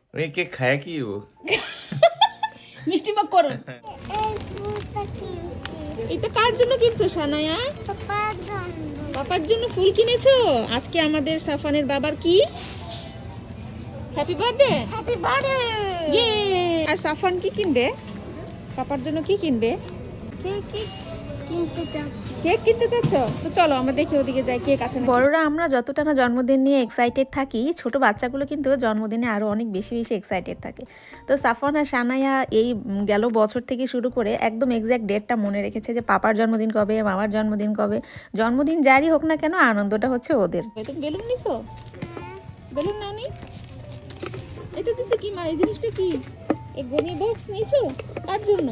ওই কেক খায় কি ও মিষ্টি মুখ করো। এটা কার জন্য কিনছো সানায়া? পাপার জন্য ফুল কিনেছো। আজকে আমাদের সাফানের বাবার কি হ্যাপি বার্থডে। হ্যাপি বার্থডে ইয়ে। আর সাফান কি কিনবে পাপার জন্য? কি কিনবে? কেক কিনতে চাচ্ছ? তো চলো আমরা দেখি ওদিকে যাই কেক আছে। বড়রা আমরা যতটা না জন্মদিন নিয়ে এক্সাইটেড থাকি, ছোট বাচ্চাগুলো কিন্তু জন্মদিনে আরো অনেক বেশি বেশি এক্সাইটেড থাকে। তো সাফওয়ান আর সানায়া এই গেল বছর থেকে শুরু করে একদম এক্সাক্ট ডেটটা মনে রেখেছে যে পাপার জন্মদিন কবে, মামার জন্মদিন কবে। জন্মদিন যারই হোক না কেন আনন্দটা হচ্ছে ওদের। তুমি বেলুন নিছো? বেলুন নাওনি? এটা দিছে কি মা? এই জিনিসটা কি? এই গনি বক্স নিছো কার জন্য?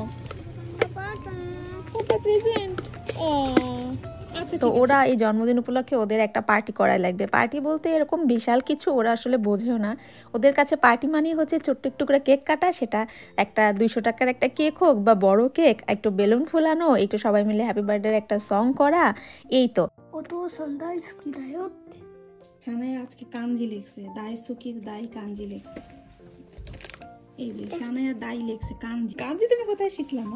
তো ওরা এই জন্মদিন উপলক্ষে ওদের একটা পার্টি করাই লাগবে। পার্টি বলতে এরকম বিশাল কিছু ওরা আসলে বোঝেও না। ওদের কাছে পার্টি মানেই হচ্ছে ছোট্ট একটু করে কেক কাটা, সেটা একটা 200 টাকার একটা কেক হোক বা বড় কেক, একটু বেলুন ফুলানো, একটু সবাই মিলে হ্যাপি বার্থডে একটা সং করা, এই তো। সানায়া আজকে কাঞ্জি লিখছে, দাই সুকির দাই কাঞ্জি লিখছে। এই যে সানায়া দাই লিখছে কাঞ্জি। কাঞ্জি তুমি কোথায় শিখলাম?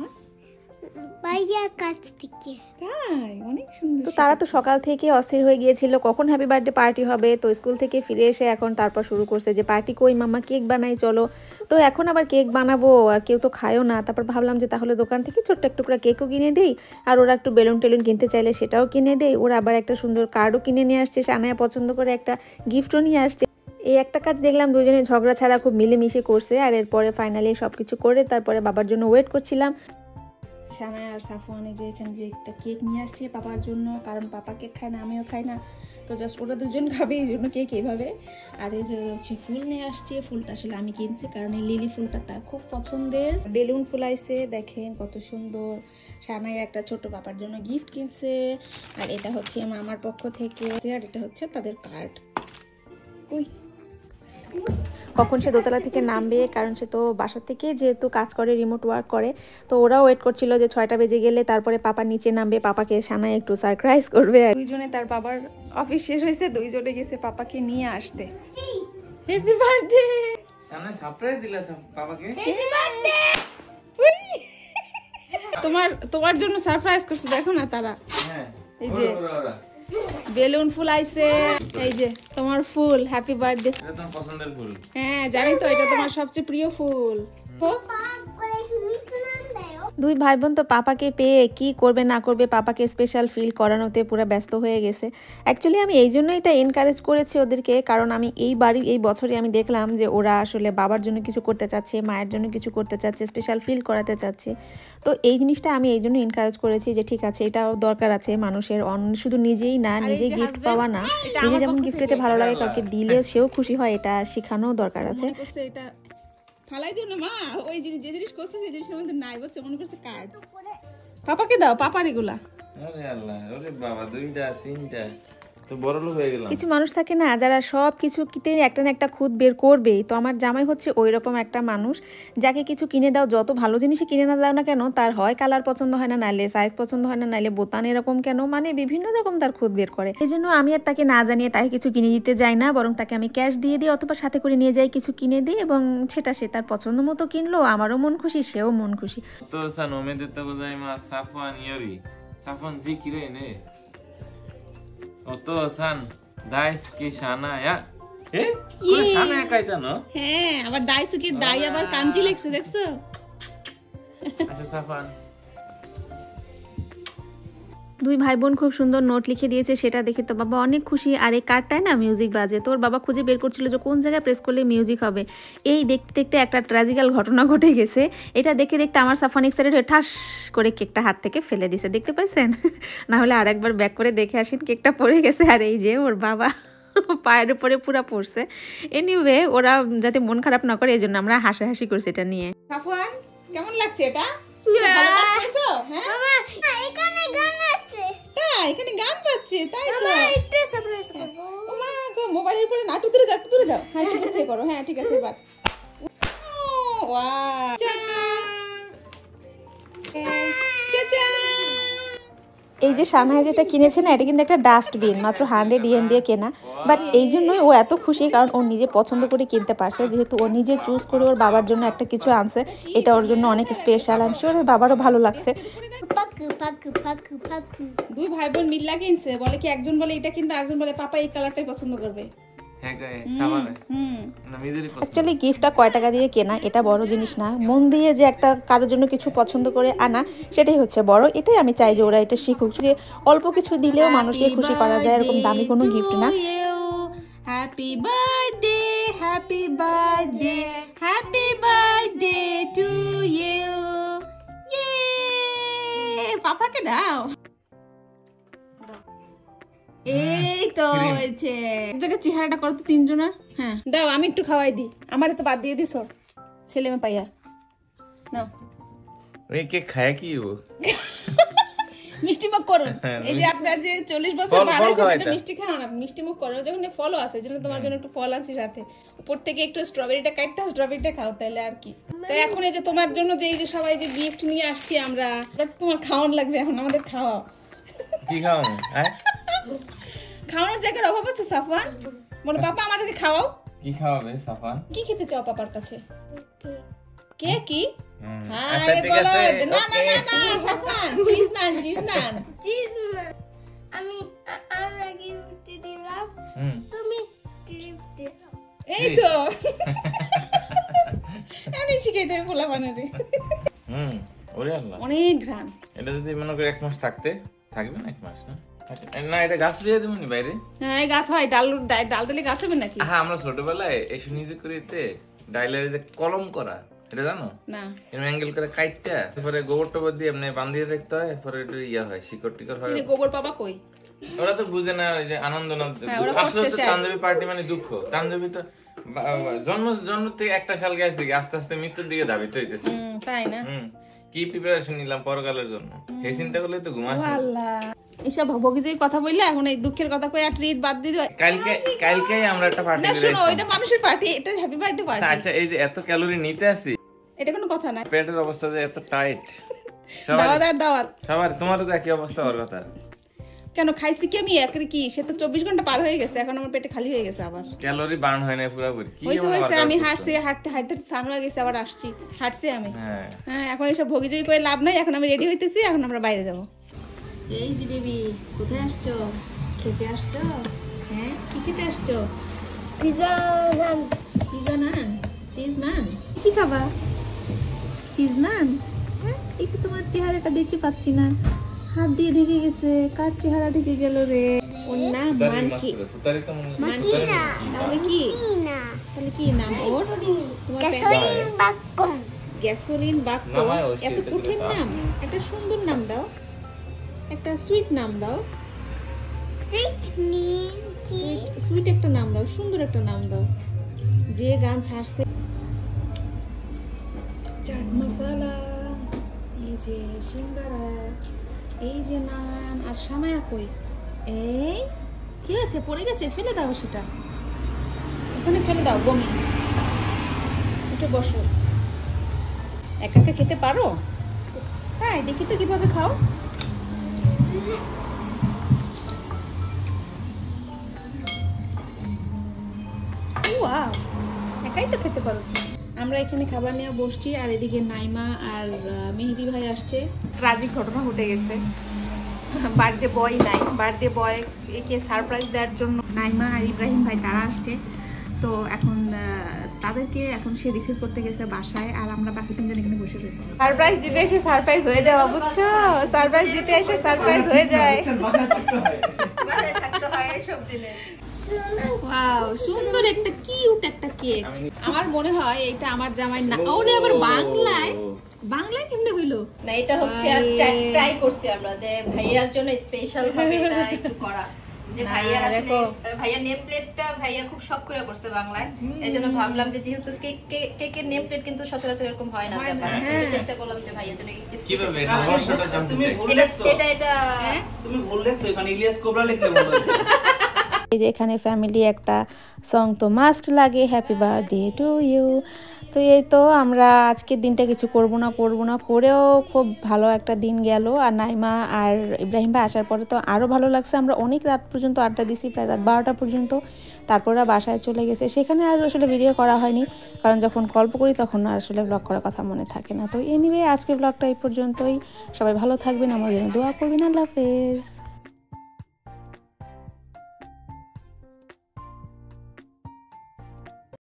তো তারা তো সকাল থেকে অস্থির হয়ে গিয়েছিল কখন হ্যাপি বার্থডে পার্টি হবে। তো স্কুল থেকে ফিরে এসে এখন তারপর শুরু করছে যে পার্টি কই মাম্মা, কেক বানাই চলো। তো এখন আবার কেক বানাবো আর কেউ তো খায়ও না। তারপর ভাবলাম যে তাহলে দোকান থেকে ছোট্ট একটু করে কেকও কিনে দিই, আর ওরা একটু বেলুন টেলুন কিনতে চাইলে সেটাও কিনে দেই। ওরা আবার একটা সুন্দর কার্ডও কিনে নিয়ে আসছে, সানায়া পছন্দ করে একটা গিফটও নিয়ে আসছে। এই একটা কাজ দেখলাম দুজনে ঝগড়া ছাড়া খুব মিলেমিশে করছে। আর এরপরে ফাইনালি সবকিছু করে তারপরে বাবার জন্য ওয়েট করছিলাম। সানায়া আর সাফওয়ানে যে এখানে যে একটা কেক নিয়ে আসছে পাপার জন্য, কারণ পাপা কেক খায় না, আমিও খাই না, তো জাস্ট ওরা দুজন খাবে এই জন্য কেক এইভাবে। আর এই যে হচ্ছে ফুল নিয়ে আসছে, ফুলটা আসলে আমি কিনছি কারণ এই লিলি ফুলটা তার খুব পছন্দের। বেলুন ফুলাইছে দেখেন কত সুন্দর। সানায়া একটা ছোট পাপার জন্য গিফট কিনছে, আর এটা হচ্ছে মামার পক্ষ থেকে, আর এটা হচ্ছে তাদের কার্ড। ওই কখন সে দোতলা থেকে নামবে, কারণ সে তো বাসা থেকে যেহেতু কাজ করে, রিমোট ওয়ার্ক করে, তো ওরাও ওয়েট করছিল যে 6টা বেজে গেলে তারপরে পাপা নিচে নামবে, পাপাকে সানায় একটু সারপ্রাইজ করবে। দুইজনে তার বাবার অফিস শেষ হয়েছে, দুইজনে গেছে পাপাকে নিয়ে আসতে। হ্যাপি বার্থডে সানায় সারপ্রাইজ দিলা বাবাকে। হ্যাপি বার্থডে তোমার জন্য সারপ্রাইজ করছে, দেখো না তারা। হ্যাঁ এই যে বেলুন ফুল আইছে, এই যে তোমার ফুল, হ্যাপি বার্থডে। এটা তোমার পছন্দের ফুল? হ্যাঁ জানি তো, এটা তোমার সবচেয়ে প্রিয় ফুল। দুই ভাই বোন তো পাপাকে পেয়ে কি করবে না করবে, পাপাকে স্পেশাল ফিল করানোতে পুরো ব্যস্ত হয়ে গেছে। অ্যাকচুয়ালি আমি এই জন্য এটা এনকারেজ করেছি ওদেরকে, কারণ আমি এই বছরে আমি দেখলাম যে ওরা আসলে বাবার জন্য কিছু করতে চাচ্ছে, মায়ের জন্য কিছু করতে চাচ্ছে, স্পেশাল ফিল করাতে চাচ্ছে। তো এই জিনিসটা আমি এই জন্য এনকারেজ করেছি যে ঠিক আছে, এটাও দরকার আছে মানুষের, শুধু নিজেই না, নিজেই গিফট পাওয়া না, নিজে যেমন গিফট পেতে ভালো লাগে কাউকে দিলে সেও খুশি হয়, এটা শেখানো দরকার আছে। ফালাই দিও না মা, ওই যে জিনিস করছে সেই জিনিসের মধ্যে নাই, বুঝছো, মনে করছে কার্ড। পাপাকে দাও, পাপার এগুলা। আরে আল্লাহ, ওরে বাবা, 2টা 3টা তো বড় লোক হয়ে গেলাম। কিছু মানুষ থাকে না যারা সব কিছু কিতে একটা না একটা খুদ বের করবেই। তো আমার জামাই হচ্ছে ওই রকম একটা মানুষ, যাকে কিছু কিনে দাও, যত ভালো জিনিসই কিনে না দাও না কেন, তার হয় কালার পছন্দ হয় না, নাইলে সাইজ পছন্দ হয় না, নাইলে বোতাম এরকম কেন, মানে বিভিন্ন রকম তার খুদ বের করে। এই জন্য আমি আর তাকে না জানিয়ে তাকে কিছু কিনে দিতে যাই না, বরং তাকে আমি ক্যাশ দিয়ে দিই অথবা সাথে করে নিয়ে যাই, কিছু কিনে দিই, এবং সেটা সে তার পছন্দ মতো কিনলো, আমারও মন খুশি, সেও মন খুশি। তো সান ওমেদেতা গোজাইমাসু সাফওয়ান ইয়োরি সাফওয়ান জি কিরে নে ওতো-সান দাইসুকি সানায়া। সানায়া কাইতা না? হ্যাঁ, আবার দাইসুকির দাই আবার কাঞ্জি লেখছে, দেখছো? আচ্ছা সাফওয়ান, দুই ভাই বোন খুব সুন্দর নোট লিখে দিয়েছে, সেটা দেখে তো বাবা অনেক খুশি। আর এই কার্ডটায় না মিউজিক বাজে, তোর বাবা খুঁজে বের করছিল যে কোন জায়গায় প্রেস করলে মিউজিক হবে। এই দেখতে দেখতে একটা ট্র্যাজিক্যাল ঘটনা ঘটে গেছে। এটা দেখে দেখতে আমার সাফওয়ান এক্সাইটেড হয়ে ঠাস করে কেকটা হাত থেকে ফেলে দিছে, দেখতে পাইছেন? না হলে আরেকবার ব্যাক করে দেখে আসেন, কেকটা পড়ে গেছে। আর এই যে ওর বাবা পায়ের উপরে পুরা পড়ছে। এনিওয়ে, ওরা যাতে মন খারাপ না করে এই জন্য আমরা হাসাহাসি করছি এটা নিয়ে। সাফওয়ান কেমন লাগছে এটা? ভালো কাজ করেছো? হ্যাঁ এখানে গান আছে। হ্যাঁ এখানে গান বাজছে, তাই তো। এটা সারপ্রাইজ করব। ওমা গো, মোবাইলের উপরে না, একটু দূরে যাও, একটু দূরে যাও। হ্যাঁ একটু দূরে করো। হ্যাঁ ঠিক আছে, এবার ওয়াও, চাচা চাচা। এই যে সানায়া যেটা কিনেছে না, এটা কিন্তু একটা ডাস্টবিন, মাত্র 100 ইয়েন দিয়ে কেনা। বাট এই জন্যই ও এত খুশি, কারণ ও নিজে পছন্দ করে কিনতে পারছে, যেহেতু ও নিজে চুজ করে ওর বাবার জন্য একটা কিছু আনছে। এটা ওর জন্য অনেক স্পেশাল, আমি শিওর ওর বাবারও ভালো লাগছে। দুই ভাই বোন মিল্লা কিনছে, বলে কি একজন বলে এটা কিনবে, একজন বলে পাপা এই কালারটাই পছন্দ করবে। অ্যাকচুয়ালি গিফটটা কয় টাকা দিয়ে কেনা এটা বড় জিনিস না, মন দিয়ে যে একটা কারোর জন্য কিছু পছন্দ করে আনা সেটাই হচ্ছে বড়। এটাই আমি চাই যে ওরা এটা শিখুক, যে অল্প কিছু দিলেও মানুষকে খুশি করা যায়, এরকম দামি কোনো গিফট না। Happy birthday, happy birthday, happy birthday to you. ইয়ে, পাপাকে দাও। এই তো হয়েছে। এক জায়গায় চেহারাটা করো তো তিনজনের। হ্যাঁ দাও, আমি একটু খাওয়াই দিই, আমারে তো বাদ দিয়ে দিছো ছেলে মেয়ে পাইয়া। নাও ওই কেক খায় কি ও মিষ্টি মুখ করো। এই যে আপনার যে 40 বছর বাড়া আছে সেটা মিষ্টি খাও না, মিষ্টি মুখ করো। যখন ফলও আছে জন্য তোমার জন্য একটু ফল আছে সাথে, উপর থেকে একটু স্ট্রবেরিটা কাটটা স্ট্রবেরিটা খাও তাহলে আর কি। তো এখন এই যে তোমার জন্য যে এই যে সবাই যে গিফট নিয়ে আসছি আমরা, তোমার খাওয়ান লাগবে, এখন আমাদের খাওয়াও। কি খাওয়ানো? খাওয়ানোর জায়গার অভাব আছে সাফওয়ান, বলো পাপা আমাদেরকে খাওয়াও। কি খাওয়াবে সাফওয়ান? কি খেতে চাও পাপার কাছে? কে কি? আচ্ছা ঠিক আছে, না না না না Safwan, cheese naan, cheese naan, cheese না। আমি গিফট দিলাম, তুমি গিফট দাও। এই তো এমনি শিখাইতে হবে পোলা বানারে। ওরে আল্লাহ, অনেক ঘ্রাণ। এটা যদি মনে করে 1 মাস থাকবে না 1 মাস না? না এটা গাছ দিয়ে দেবো নি বাইরে? হ্যাঁ এই গাছ হয়, ডাল দিলে গাছ হবে নাকি? হ্যাঁ আমরা ছোটবেলায় এসে নিজে করিতে ডাইলের যে কলম করা, এটা জানো না? এরকম অ্যাঙ্গেল করে কাটটা তারপরে গোবর টোবর দিয়ে এমনি বান্ধিয়ে রাখতে হয়, এরপরে একটু ইয়া হয়, শিকড় টিকড় হয়। গোবর পাবা কই? ওরা তো বুঝে না ওই যে আনন্দ না, আসলে তো তানজবি পার্টি মানে দুঃখ। তানজবি তো জন্ম থেকে একটা সাল গেছে, আস্তে আস্তে মৃত্যুর দিকে ধাবিত হইতেছে, তাই না? কি প্রিপারেশন নিলাম পরকালের জন্য, এই চিন্তা করলে তো ঘুম আসে। আল্লাহ, এইসব ভোগীদের কথা বললে এখন এই দুঃখের কথা কই আর ট্রিট বাদ দিয়ে দাও। কালকে আমরা একটা পার্টি না শোনো, ওইটা মানুষের পার্টি, এটা হ্যাপি বার্থডে পার্টি। আচ্ছা এই যে এত ক্যালোরি নিতে আসি, এটা কোনো কথা না। পেটের অবস্থা যে এত টাইট, দাওয়াত সবার, তোমারও তো একই অবস্থা ওর কথা। কেন খাইছি কি আমি একরে কি, সে তো 24 ঘন্টা পার হয়ে গেছে, এখন আমার পেটে খালি হয়ে গেছে আবার। ক্যালোরি বার্ন হয় না পুরোপুরি। কি হইছে আমি হাঁটতে সান হয়ে গেছে, আবার আসছি, হাঁটছি আমি। হ্যাঁ এখন এইসব ভোগীজয়ী করে লাভ নাই, এখন আমি রেডি হইতেছি, এখন আমরা বাইরে যাব। এই যে বেবি, কোথায় আসছো? খেতে আসছো? হ্যাঁ কি খেতে আসছো? Pizza naan. Pizza naan, cheese naan. কি খাবা? চিজ নান? হ্যাঁ এই তো তোমার চেহারাটা দেখতে পাচ্ছি না, হাত দিয়ে ঢেকে গেছে, কার চেহারা ঢেকে গেল রে? ওর নাম মানকি। তাহলে কি? তাহলে কি নাম ওর? তোমার গ্যাসোলিন বাক্কো। গ্যাসোলিন বাক্কো, এত কঠিন নাম? একটা সুন্দর নাম দাও, একটা সুইট নাম দাও। সুইট একটা নাম দাও, সুন্দর একটা নাম দাও। যে গান ছাড়ছে, চাট মশলা, এই যে সিঙ্গারা, এই যে নান, আর সানায়া কই? এই কি আছে, পড়ে গেছে, ফেলে দাও সেটা, ওখানে ফেলে দাও, বমি। উঠে বসো। একা একা খেতে পারো? হ্যাঁ দেখি তো কিভাবে খাও। ওয়াও, একাই তো খেতে পারো। আমরা এখানে খাবার নিয়ে বসছি, আর এদিকে নাইমা আর মেহেদি ভাই আসছে। ট্রাজিক ঘটনা ঘটে গেছে, বার্থডে বয় নাই, বার্থডে বয় একে সারপ্রাইজ দেওয়ার জন্য নাইমা আর ইব্রাহিম ভাই তারা আসছে। তো এখন তাদেরকে এখন সে রিসিভ করতে গেছে বাসায়, আর আমরা বাকি তিনজন এখানে বসে রয়েছি। সারপ্রাইজ দিতে এসে সারপ্রাইজ হয়ে যাওয়া, বুঝছো? সারপ্রাইজ দিতে এসে সারপ্রাইজ হয়ে যায়। থাকতে হয় এসব দিনে। ওয়াও, সুন্দর একটা কিউট একটা কেক। আমার মনে হয় এটা আমার জামাই না, ওরে আবার বাংলায় কেমনে হইলো? না এটা হচ্ছে ট্রাই করছি আমরা যে ভাইয়ার জন্য স্পেশাল ভাবে এটা একটু করা, যে ভাইয়ার আসলে ভাইয়ার নেম প্লেটটা ভাইয়া খুব শখ করে করছে বাংলায়, এজন্য ভাবলাম যে যেহেতু কেকের নেম প্লেট কিন্তু সচরাচর এরকম হয় না, জাপানে চেষ্টা করলাম যে ভাইয়ার জন্য কিভাবে রহস্যটা জানতে চাই। এটা তুমি ভুল লিখছো, এখানে ইলিয়াস কোবরা লিখলে ভালো হয়। এই যে এখানে ফ্যামিলি একটা সং তো মাস্ট লাগে, হ্যাপি বার্থডে টু ইউ। তো এই তো আমরা আজকের দিনটা কিছু করব না করেও খুব ভালো একটা দিন গেল। আর নাইমা আর ইব্রাহিম ভাই আসার পরে তো আরও ভালো লাগছে। আমরা অনেক রাত পর্যন্ত আড্ডা দিছি, প্রায় রাত 12টা পর্যন্ত। তারপরে বাসায় চলে গেছে, সেখানে আর আসলে ভিডিও করা হয়নি, কারণ যখন গল্প করি তখন আর আসলে ব্লগ করার কথা মনে থাকে না। তো এনিওয়ে আজকে ব্লগটা এই পর্যন্তই। সবাই ভালো থাকবেন, আমার জন্য দোয়া করবেন। আল্লাহ হাফেজ।